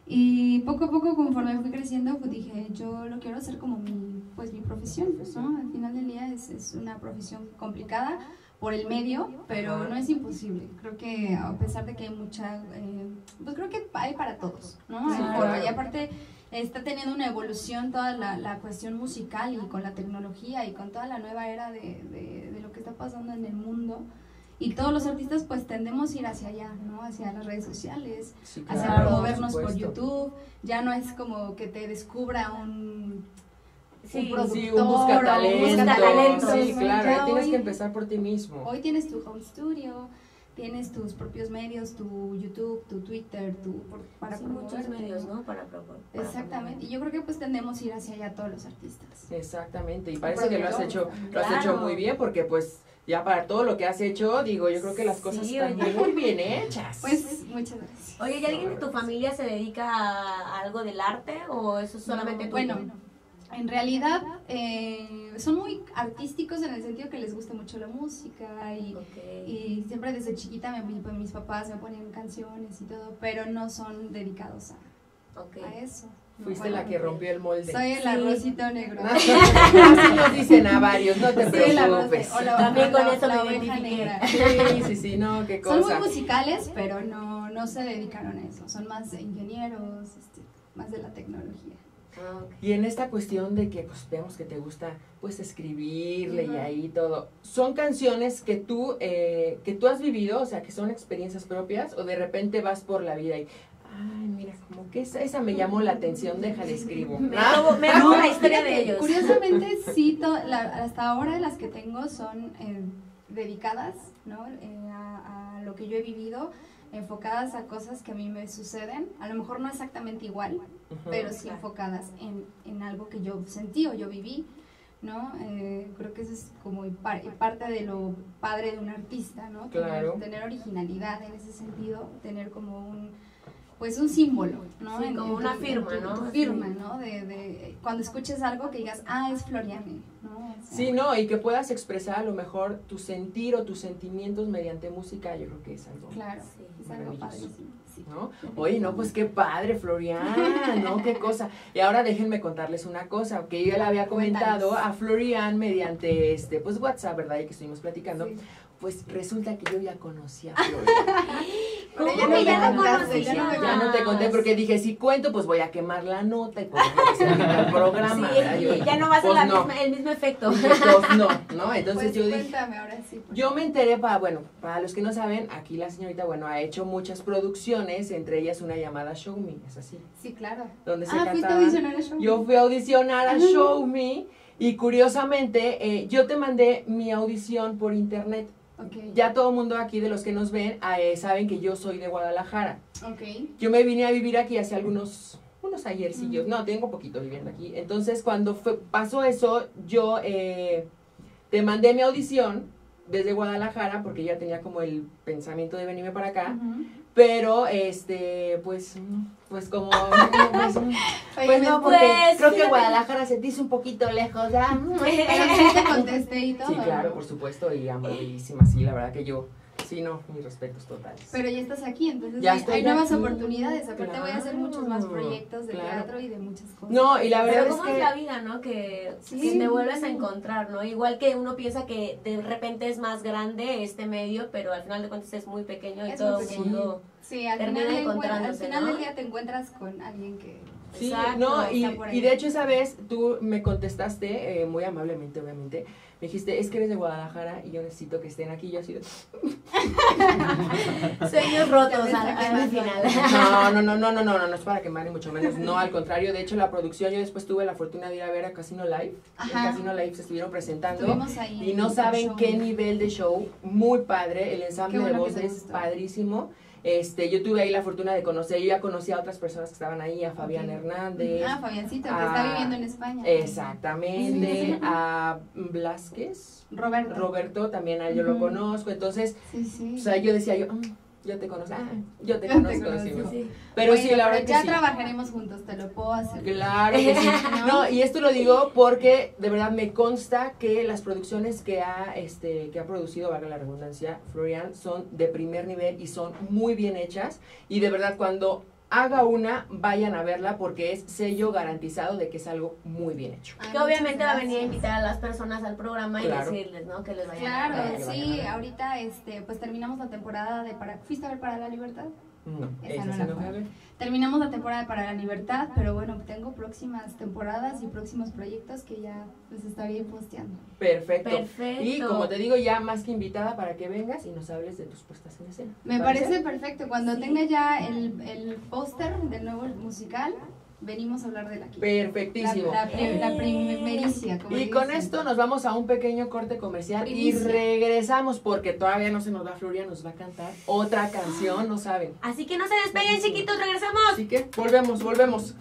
Y poco a poco, conforme fui creciendo, pues dije, yo lo quiero hacer como mi, pues, mi profesión, ¿no? Al final del día es, es una profesión complicada por el medio, pero Ajá. no es imposible. Creo que a pesar de que hay mucha, eh, pues creo que hay para todos, ¿no? Sí, Hay forma. claro. Y aparte está teniendo una evolución toda la, la cuestión musical y con la tecnología y con toda la nueva era de, de, de lo que está pasando en el mundo. Y todos los artistas pues tendemos a ir hacia allá, ¿no? Hacia las redes sociales, Sí, hacia claro, promovernos por por supuesto. YouTube. Ya no es como que te descubra un, Sí, un productor Sí, un o buscatalento. buscatalentos. Sí, claro, Ya ya tienes hoy- que empezar por ti mismo. Hoy tienes tu home studio, tienes tus propios medios, tu YouTube, tu Twitter, tu, para Sí, muchos promoverte, medios, ¿no? Para promover. para Exactamente, y yo creo que pues tendemos a ir hacia allá todos los artistas. Exactamente, y parece que lo has hecho, Productores lo has Claro. hecho muy bien porque pues ya para todo lo que has hecho, digo, yo creo que las cosas Sí, están oye. muy bien hechas. Pues muchas gracias. Oye, ¿y alguien de tu familia se dedica a algo del arte o eso es solamente No, tú? bueno, en realidad eh, son muy artísticos en el sentido que les gusta mucho la música y, Ok. y siempre desde chiquita me- mi- mis papás me ponían canciones y todo, pero no son dedicados a, Ok. a eso. No, Fuiste bueno, la que rompió el molde. Soy el Sí. arrocito negro. Así nos dicen a varios, no te Sí, el arroz de- preocupes. o la- También o con la- eso la me oveja identifiqué. negra. Sí, sí, sí, no, qué Son cosa. muy musicales, pero no, no se dedicaron a eso. Son más ingenieros, este, más de la tecnología. Ah, ok. Y en esta cuestión de que pues vemos que te gusta pues escribirle Ujú. y ahí todo, ¿son canciones que tú, eh, que tú has vivido, o sea, que son experiencias propias o de repente vas por la vida y, ay, mira, como que esa, esa me llamó la atención, déjale escribo? Me ¿Ah? robo, me robo No, la historia fíjate, de ellos. Curiosamente, sí, to- la- hasta ahora las que tengo son eh, dedicadas, ¿no? Eh, a, a lo que yo he vivido, enfocadas a cosas que a mí me suceden. A lo mejor no exactamente igual, Ujú. pero sí Claro. enfocadas en, en algo que yo sentí o yo viví, ¿no? Eh, creo que eso es como par- parte de lo padre de un artista, ¿no? Tener- Claro. Tener, originalidad en ese sentido, tener como un, pues un símbolo, ¿no? Sí, como tu- una en firma, tu- ¿no? tu firma, ¿no? De, de cuando escuches algo que digas, ah, es Floriane, ¿no? O sea, Sí, no, y que puedas expresar a lo mejor tu sentir o tus sentimientos mediante música, yo creo que es algo, Claro, Sí, es algo maravilloso. padrísimo. Sí. ¿no? Oye, no, pues qué padre, Florian, ¿no? Qué cosa. Y ahora déjenme contarles una cosa, que yo ya le había comentado Cuéntanos. a Florian mediante, este, pues WhatsApp, ¿verdad? Y que estuvimos platicando. Sí. Pues resulta que yo ya conocía a Florian. ¿Cómo Pero ya que no ya me lo contaste, conocías? ya no me Ya no te conté porque dije, si cuento, pues voy a quemar la nota y pues no se quema el programa. Sí, ¿verdad? Yo, ya no va a ser pues la no. misma- el mismo efecto. Dije, pues no, ¿no? Entonces Pues yo dije, cuéntame ahora sí. por yo favor. me enteré, para, bueno, para los que no saben, aquí la señorita, bueno, ha hecho muchas producciones, entre ellas una llamada Show Me, es así, Sí, claro. donde se Ah, fuiste a cantaban. audicionar a Show Me. Yo fui a audicionar a Ajá. Show Me y curiosamente eh, yo te mandé mi audición por internet. Ok. Ya todo el mundo aquí de los que nos ven eh, saben que yo soy de Guadalajara. Ok. Yo me vine a vivir aquí hace algunos unos ayercillos, no, tengo poquito viviendo aquí. Entonces cuando fue, pasó eso, yo eh, te mandé mi audición desde Guadalajara porque ya tenía como el pensamiento de venirme para acá. Ujú. Pero, este, pues, pues como, pues, Oye, pues no, porque pues, creo que fíjate. Guadalajara se te hizo un poquito lejos, ¿verdad? Pero sí te contesté y todo. Sí, claro, ¿no? por supuesto, y amabilísima, sí, la verdad que yo Sí, no, mis respetos totales. Pero ya estás aquí, entonces Ya hay, estoy hay nuevas aquí. oportunidades. Aparte Claro, voy a hacer muchos más proyectos de claro. teatro y de muchas cosas. No, y la verdad Pero es cómo que... es la vida, ¿no? Que, Sí. que te vuelves a encontrar, ¿no? Igual que uno piensa que de repente es más grande este medio, pero al final de cuentas es muy pequeño y Es todo muy el pequeño. mundo Sí, al termina final, de encuent- al encontrándose, final ¿no? del día te encuentras con alguien que... Sí, Exacto, no, y, está por ahí. y de hecho esa vez tú me contestaste, eh, muy amablemente obviamente, me dijiste, es que eres de Guadalajara y yo necesito que estén aquí, y yo así de... Sueños rotos al, al final. No, no, no, no, no, no, no, no es para quemar ni mucho menos, no, al contrario, de hecho la producción, yo después tuve la fortuna de ir a ver a Casino Live, Ajá. en Casino Live se estuvieron presentando, Estuvimos ahí y no en saben el qué show. nivel de show, muy padre, el ensamble Qué de bueno que te voces gustó. padrísimo. Este, yo tuve ahí la fortuna de conocer, yo ya conocí a otras personas que estaban ahí, a Fabián Ok. Hernández. Ah, Fabiancito, que a- está viviendo en España. Exactamente, a Blasquez, Roberto. Roberto, también a él yo lo Ujú. conozco, entonces, Sí, sí. o sea, yo decía yo, "Mm, yo te conozco, ah, yo te Yo te conozco, conozco. decimos. Sí. Pero Bueno, sí, la verdad pero que ya sí. trabajaremos juntos, te lo puedo hacer. Claro que sí. No, y esto lo digo porque de verdad me consta que las producciones que ha este que ha producido, valga la redundancia, Florian, son de primer nivel y son muy bien hechas. Y de verdad, cuando haga una, vayan a verla porque es sello garantizado de que es algo muy bien hecho. Ay, Que obviamente muchas va a venir a gracias. invitar a las personas al programa Claro. y decirles, ¿no? Que les vayan Claro, a ver. que sí, vayan a ver. ahorita este, pues terminamos la temporada de para ¿fuiste a ver Para la Libertad? No, Esa esa no sí la no fue. fue a ver. Terminamos la temporada de Para la Libertad, pero bueno, tengo próximas temporadas y próximos proyectos que ya les estaré posteando. Perfecto. Perfecto. Y como te digo, ya más que invitada para que vengas y nos hables de tus puestas en escena. Me ¿Te parece perfecto. Cuando tenga ya el, el póster del nuevo musical, venimos a hablar de la aquí. Perfectísimo. La, la, prim- la primericia. como Y con dicen. esto nos vamos a un pequeño corte comercial Primicia. y regresamos porque todavía no se nos va Floria, nos va a cantar otra canción, no saben. Así que no se despeguen, chiquitos, regresamos. Así que volvemos, volvemos.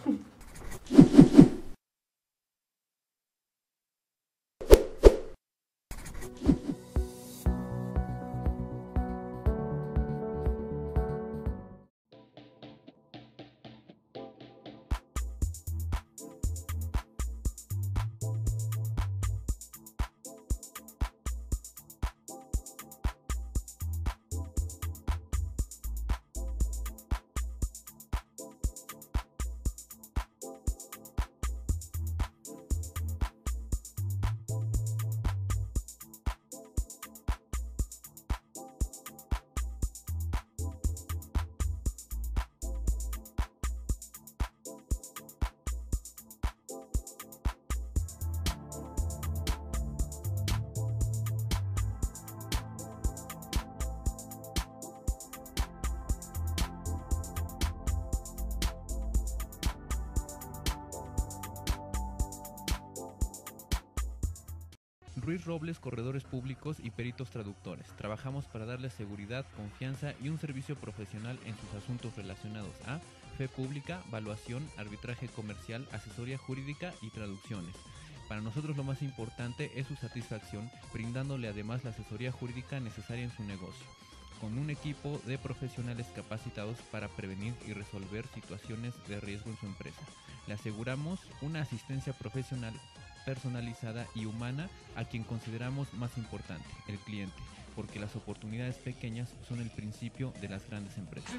Ruiz Robles, corredores públicos y peritos traductores. Trabajamos para darles seguridad, confianza y un servicio profesional en sus asuntos relacionados a fe pública, valuación, arbitraje comercial, asesoría jurídica y traducciones. Para nosotros lo más importante es su satisfacción, brindándole además la asesoría jurídica necesaria en su negocio, con un equipo de profesionales capacitados para prevenir y resolver situaciones de riesgo en su empresa. Le aseguramos una asistencia profesional personalizada y humana a quien consideramos más importante, el cliente, porque las oportunidades pequeñas son el principio de las grandes empresas.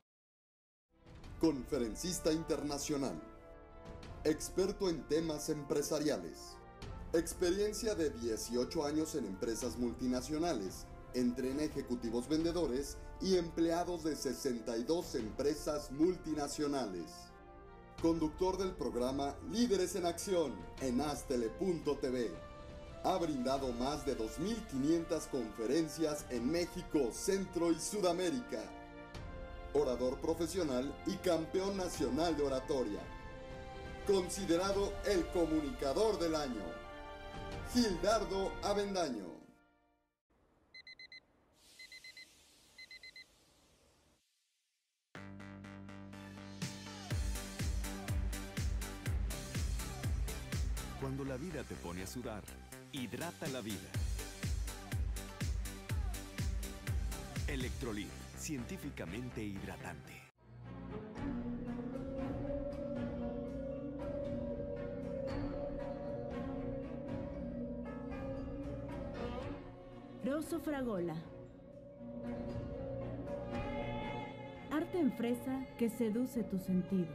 Conferencista internacional. Experto en temas empresariales. Experiencia de dieciocho años en empresas multinacionales, entre en ejecutivos vendedores y empleados de sesenta y dos empresas multinacionales. Conductor del programa Líderes en Acción en Astele punto t v. Ha brindado más de dos mil quinientas conferencias en México, Centro y Sudamérica. Orador profesional y campeón nacional de oratoria. Considerado el comunicador del año. Gildardo Avendaño. Cuando la vida te pone a sudar, hidrata la vida. Electrolit, científicamente hidratante. Rosso Fragola. Arte en fresa que seduce tus sentidos.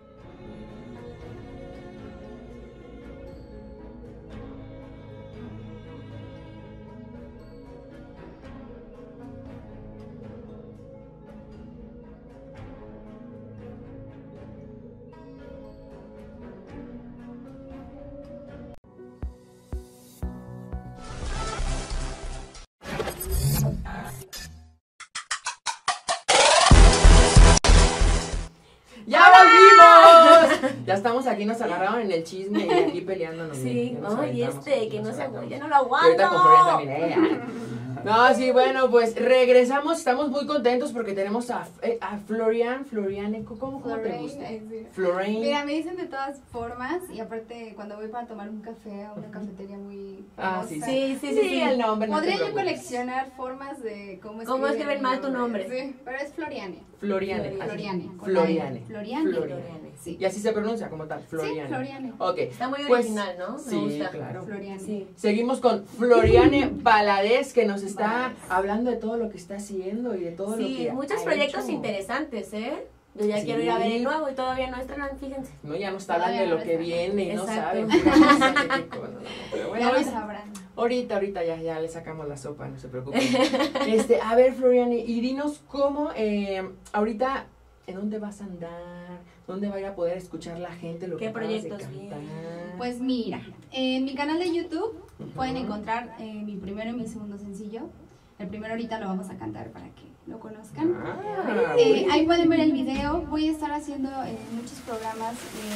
¡Ya volvimos! Ya estamos aquí, nos agarraron en el chisme y aquí peleándonos. Sí, ay, este, que no se aguanta, ya no lo Y ahorita con Florian aguanto. también, eh. No, sí, bueno, pues regresamos, estamos muy contentos porque tenemos a, eh, a Florian, Florian, ¿cómo, cómo te Florraine, gusta? eh, sí. Florian. Mira, me dicen de todas formas y aparte cuando voy para tomar un café a una cafetería muy Ah, sí, famosa, Sí, sí, sí, sí. el nombre, no te podría yo preocupes. coleccionar formas de cómo escriben, ¿Cómo escriben mi mal tu nombre? Sí, pero es Floriane. Floriane. así. Floriane. con Floriane. la E. Floriane. Floriane. Sí. Y así se pronuncia como tal, Floriane. Sí, Floriane. Ok. Está muy Pues, original, ¿no? Me sí, gusta. claro. Floriane. Sí. Seguimos con Floriane Valadez, que nos está Valadez. hablando de todo lo que está haciendo y de todo lo Sí, que muchos ha proyectos hecho. interesantes, ¿eh? Yo ya Sí. quiero ir a ver el nuevo y todavía no estrenan, fíjense. No, ya no está hablando de lo que viene y no Exacto. sabe. Pero no sabe qué cosa, no, no, pero bueno, Ya lo ahorita- sabrán. Ahorita, ahorita ya, ya le sacamos la sopa, no se preocupe. Este, a ver, Floriane, y dinos cómo, eh, ahorita, ¿en dónde vas a andar? ¿Dónde va a ir a poder escuchar la gente lo ¿Qué que acabas de proyectos cantar? Pues mira, en mi canal de YouTube pueden encontrar eh, mi primero y mi segundo sencillo. El primero ahorita lo vamos a cantar para que lo conozcan. Ah, Eh, ahí pueden ver el video. Voy a estar haciendo eh, muchos programas.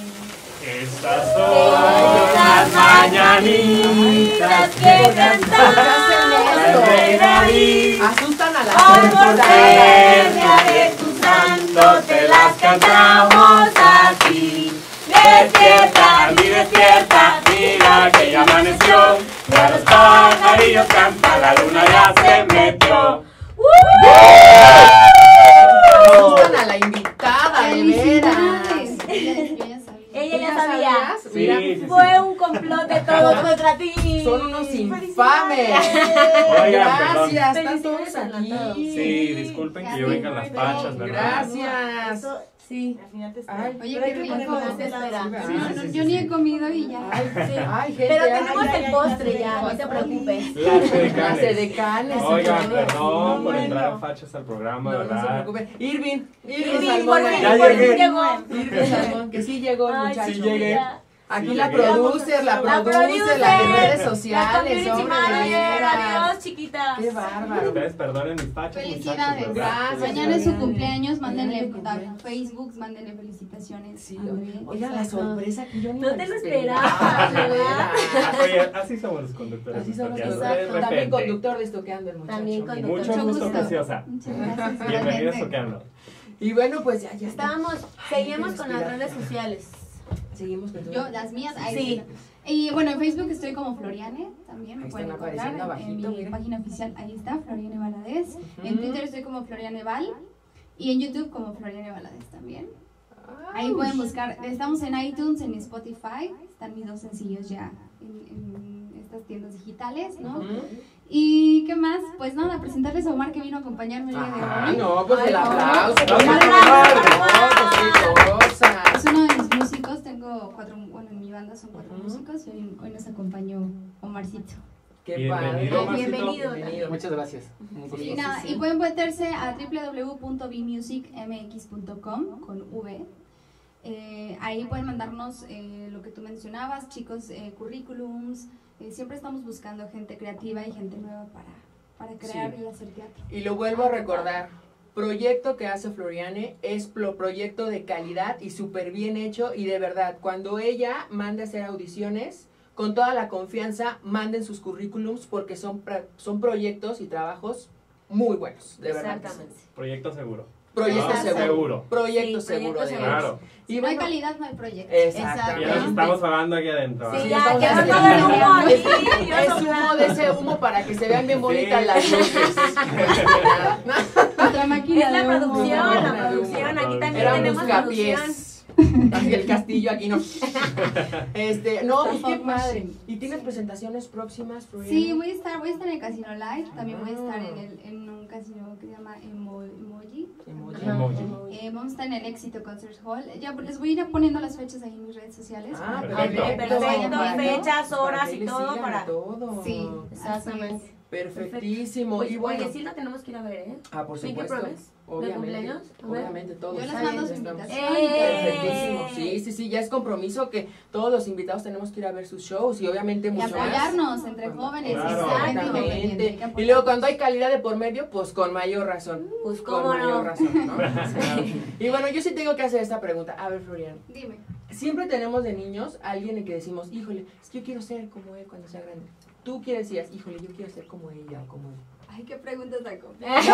eh, Estas son las mañanitas que cantaba el rey David. Asustan a la Hoy gente. por ser día de tu santo te las cantamos así. Despierta, mi despierta, mira que ya amaneció. Ya los pajarillos cantan, la luna ya se metió. Asustan a la invitada, de veras. ¡Felicidades! Ella- yo ya sabía. Ella ya ¿Ya sabía. sabías? Sí, Mira, sí, sí. Fue un complot de todos contra ti. son unos infames. Oigan, perdón. Gracias, están todos Felicidades, aquí. adelantados. Sí, disculpen que yo venga en las pachas, ¿verdad? Gracias. Eso, sí. Ay, Oye, Pero hay qué que rico. ponernos a espera. Sí, No, sí, no, sí, yo sí, ni sí. he comido y ya. ay, gente. Pero ay, tenemos ay, el postre ya, no te preocupes. Las Las decanes. edecanes. Oigan, todo. perdón Sí, por bueno. entrar en fachas al programa, No, no se ¿verdad? preocupe. Irving, Irving Irving, Salmón. por fin, Ya por fin llegué. llegó. Irving Salmón, que sí llegó el Ay, muchacho. sí llegué. ya. Aquí Sí, la llegué. producer, la La producer, producer, las de redes La sociales, community hombre, de manager, veras. adiós, chiquitas. Qué bárbaro. Ustedes perdonen mis pachas, Felicidades. muchachos, ¿verdad? Gracias. Mañana es su Floriane. cumpleaños, mándenle Felicidades. a Facebook, mándenle felicitaciones. Sí, Ándale. oiga, la Exacto. sorpresa que yo ni No me te lo esperaba, esperaba, de ¿verdad? veras. Oye, así somos los conductores. Así son los de conductores. repente. También conductor de Estoqueando el muchacho. También mira. conductor. Mucho gusto, gusto. preciosa. Muchas gracias. Bienvenida a igualmente. Toqueando. Y bueno, pues ya, ya está. Estábamos, seguimos Ay, con qué las respirar. redes sociales. Seguimos con todo. Yo, las mías, ahí Sí. Y bueno, en Facebook estoy como Floriane, también me Ahí pueden están encontrar. apareciendo En, abajito, en mi mira. página oficial, ahí está, Floriane Valadez. En Twitter estoy como Floriane Val. Y en YouTube como Floriane Valadez también. Ahí pueden buscar, estamos en iTunes, en Spotify, están mis dos sencillos ya en, en estas tiendas digitales, ¿no? Ujú. Y qué más, pues nada, presentarles a Omar que vino a acompañarme el día de Ah, hoy. no, pues Ay, el no. aplauso. Aplauso pues, para Omar. Omar. No, pues qué cosa. Es uno de mis músicos, tengo cuatro, bueno, en mi banda son cuatro Ujú. músicos y hoy, hoy nos acompañó Omarcito. Qué Bienvenido, padre. Marcito. Bienvenido. Bienvenido. Muchas gracias. Un gusto. Sí, Y nada, sí, sí. y pueden meterse a w w w punto b music m x punto com con V. Eh, ahí pueden mandarnos eh, lo que tú mencionabas, chicos, eh, currículums. Eh, siempre estamos buscando gente creativa y gente nueva para, para crear Sí. y hacer teatro. Y lo vuelvo a recordar. Proyecto que hace Floriane es pro- proyecto de calidad y súper bien hecho. Y de verdad, cuando ella mande a hacer audiciones, con toda la confianza, manden sus currículums porque son, pra- son proyectos y trabajos muy buenos, de verdad. Exactamente. Proyecto seguro. Proyecto Ah, seguro. seguro. Proyecto Sí, seguro, proyecto de seguro. verdad. Claro. Y Si no hay bueno, calidad, no hay proyecto. Exactamente. Ya nos estamos hablando aquí adentro. Sí, Sí, ya, estamos que no haciendo- todo el humo Es, aquí, yo es soplando. humo de ese humo para que se vean bien bonitas Sí. las luces. Otra máquina Es la de humo. producción, la Una de humo. producción. Aquí también Era tenemos producción. buscapiés. Así el castillo aquí no. Este, no, pues qué padre. ¿Y tienes sí. presentaciones próximas, Florian? Sí, voy a estar, voy a estar en el Casino Live, también ah. voy a estar en, el, en un casino que se llama Emo, Emoji. Emoji. Emoji. Eh, vamos a estar en el Éxito Concert Hall. Ya les voy a ir poniendo las fechas ahí en mis redes sociales. Ah, perfecto. Perfecto, perfecto. Fechas, horas para y todo para... todo. Sí, exactamente. Perfectísimo. Pues, y bueno, oye, sí la tenemos que ir a ver, ¿eh? Ah, por supuesto. ¿Qué pruebes? ¿De cumpleaños? Obviamente, todos. Yo les mando su invitación. Perfectísimo. Sí, sí, sí, ya es compromiso que todos los invitados tenemos que ir a ver sus shows y obviamente y mucho apoyarnos más. entre jóvenes. Claro. Exactamente. Y luego cuando hay calidad de por medio, pues con mayor razón. Pues cómo con no. mayor razón, ¿no? Sí. Y bueno, yo sí tengo que hacer esta pregunta. A ver, Florian. Dime. Siempre tenemos de niños a alguien en que decimos, híjole, es que yo quiero ser como él cuando sea grande. Tú quieres decir, híjole, yo quiero ser como ella o como él. Ay, qué preguntas tan complicadas.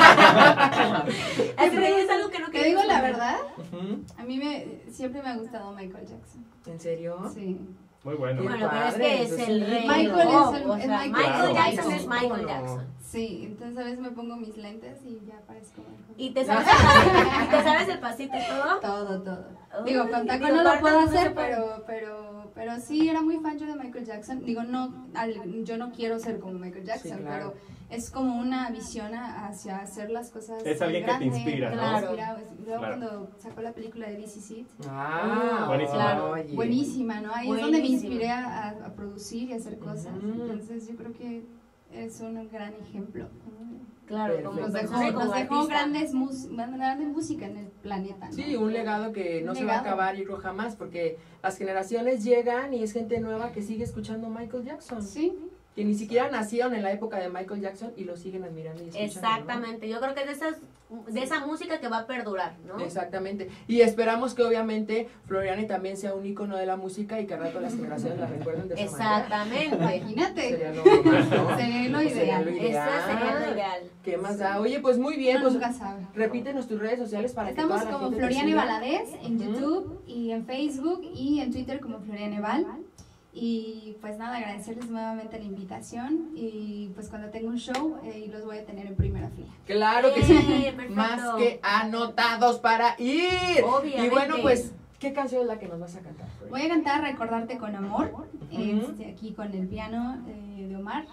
Es algo que no Te digo la verdad, uh-huh. a mí me siempre me ha gustado Michael Jackson. ¿En serio? Sí. Muy bueno. Bueno, pero es que es el rey. Michael oh, es, el, o es sea, Michael, Michael Jackson. Jackson es Michael Jackson. Sí, entonces a veces me pongo mis lentes y ya parezco Michael. ¿Y te sabes el pasito, ¿te sabes el pasito y todo? Todo, todo. Oh, digo, con taco no lo puedo hacer, pero, pero, pero sí, era muy fan yo de Michael Jackson. Digo, no, al, yo no quiero ser como Michael Jackson, sí, claro. pero es como una visión hacia hacer las cosas es alguien grande, que te inspira, ¿no? Claro. Luego claro. cuando sacó la película de This Is It. Ah, buenísima. Claro, buenísima, ¿no? Ahí buenísima. Es donde me inspiré a, a producir y a hacer cosas. Mm. Entonces yo creo que es un gran ejemplo. Claro, como nos dejó, sí, nos dejó grandes mus, grande música en el planeta, ¿no? Sí, un legado que no un se legado. va a acabar, yo creo, jamás, porque las generaciones llegan y es gente nueva que sigue escuchando Michael Jackson. Sí. Que ni siquiera nacieron en la época de Michael Jackson y lo siguen admirando y escuchando. Exactamente, ¿no? Yo creo que es de, esas, de esa música que va a perdurar, ¿no? Exactamente, y esperamos que obviamente Floriani también sea un ícono de la música y que al rato las generaciones la recuerden de esa Exactamente. manera. Imagínate. Sería lo, más, ¿no? Sería lo ideal. Sería lo ideal. Eso sería lo ideal. ¿Qué más da? Oye, pues muy bien, Uno pues nunca sabe. repítenos tus redes sociales para Estamos que toda la como gente Floriani Valadez en uh-huh. YouTube y en Facebook y en Twitter como Floriani Val. Y pues nada, agradecerles nuevamente la invitación y pues cuando tengo un show eh, los voy a tener en primera fila. Claro que sí, eh, más que anotados para ir. Obviamente. Y bueno, pues, ¿qué canción es la que nos vas a cantar? Voy a cantar Recordarte con Amor, uh-huh. este, aquí con el piano eh, de Omar.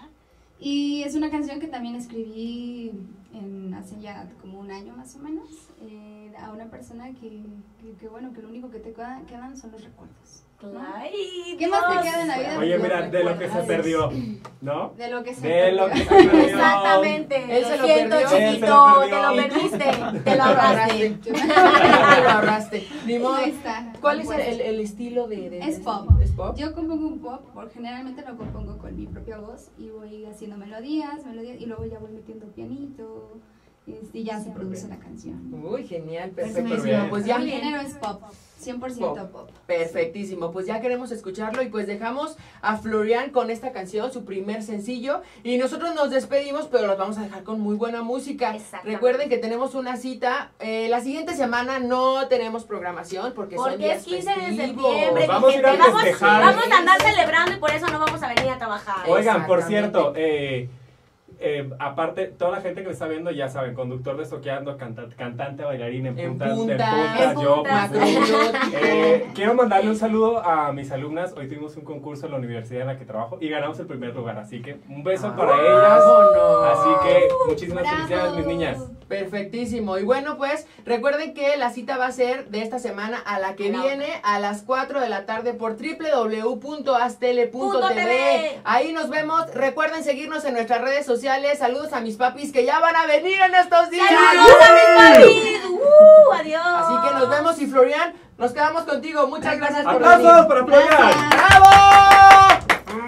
Y es una canción que también escribí en, hace ya como un año más o menos, eh, a una persona que, que, que bueno, que lo único que te quedan, quedan son los recuerdos. Ay, ¿qué más te queda en la vida? Oye, mira, de lo que se perdió, ¿no? De lo que se de perdió. Lo que se perdió. Exactamente. Él se lo siento, perdió. chiquito, Él se lo te lo perdiste, te lo ahorraste. Te lo ahorraste. Ni modo. Ahí está. ¿Cuál es el, el, el estilo de, de Es de pop. ¿Es pop? Yo compongo un pop, porque generalmente lo compongo con mi propia voz y voy haciendo melodías, melodías y luego ya voy metiendo pianito. Y ya se produce la canción. Uy, genial, Súper perfectísimo. bien. Pues ya Mi género es pop, cien por ciento pop. pop. Perfectísimo, pues ya queremos escucharlo y pues dejamos a Florian con esta canción, su primer sencillo, y nosotros nos despedimos, pero los vamos a dejar con muy buena música. Recuerden que tenemos una cita, eh, la siguiente semana no tenemos programación porque, porque son días es quince de festivos. septiembre, vamos, a ir a vamos, festejar. vamos a andar celebrando y por eso no vamos a venir a trabajar. Oigan, por cierto, eh... Eh, aparte, toda la gente que me está viendo ya saben, conductor de Soqueando, canta, cantante, bailarín en, En puntas, punta, en puntas, en yo. puntas. Eh, quiero mandarle un saludo a mis alumnas. Hoy tuvimos un concurso en la universidad en la que trabajo y ganamos el primer lugar, así que un beso Ah, para ellas. vámonos. Así que muchísimas Bravo. felicidades, mis niñas. Perfectísimo. Y bueno, pues recuerden que la cita va a ser de esta semana a la que A la viene a las cuatro de la tarde por doble u doble u doble u punto astele punto t v. Ahí nos vemos. Recuerden seguirnos en nuestras redes sociales. Saludos a mis papis que ya van a venir en estos días. ¡Saludos a mis papis! ¡Uh! ¡Adiós! Así que nos vemos y Florian, nos quedamos contigo. Muchas gracias por venir. ¡Aplausos para Florian! ¡Bravo!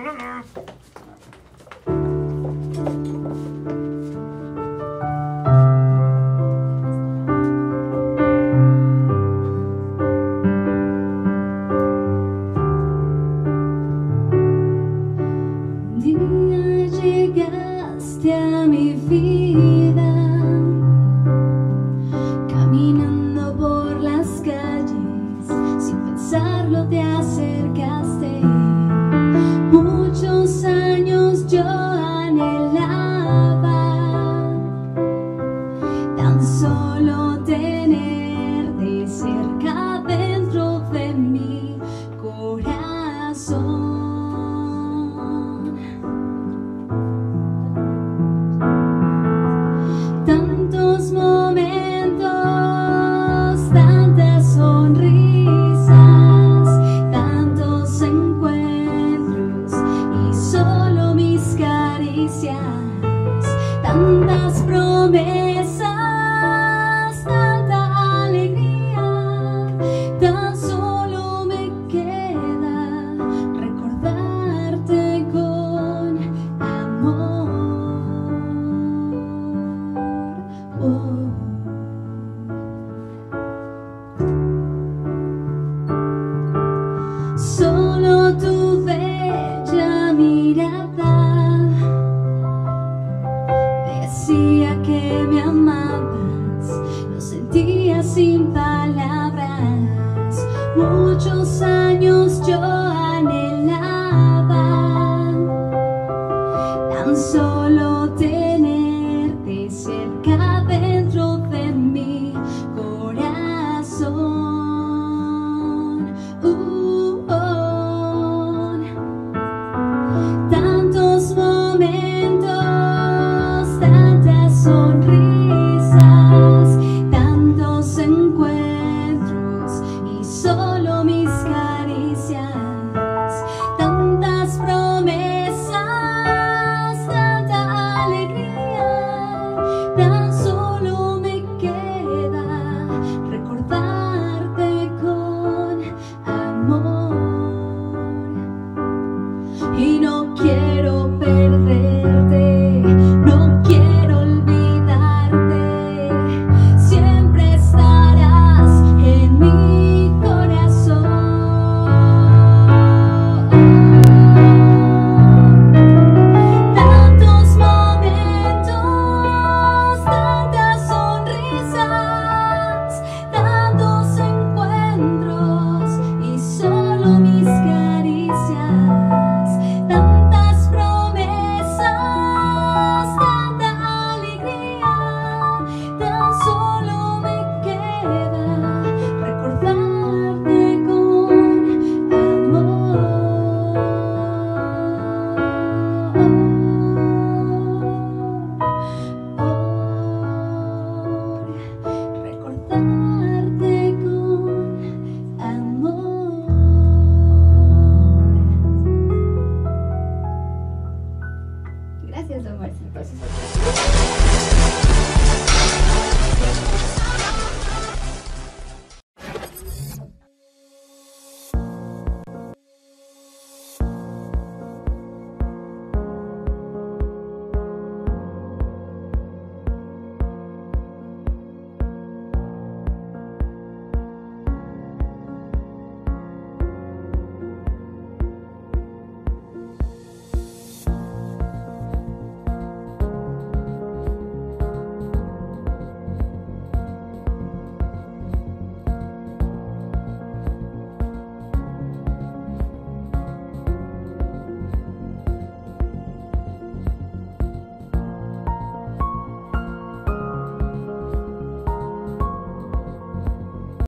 Llegaste a mi vida, caminando por las calles, sin pensarlo te acercaste. Muchos años yo anhelaba tan solo tenerte cerca dentro corazón. Tantos momentos, tantas sonrisas, tantos encuentros y solo mis caricias, tantas promesas, tanta alegría, tan solo me queda recordarte con amor. Oh. Solo tu bella mirada decía que me amabas, lo sentía sin palabras. Muchos años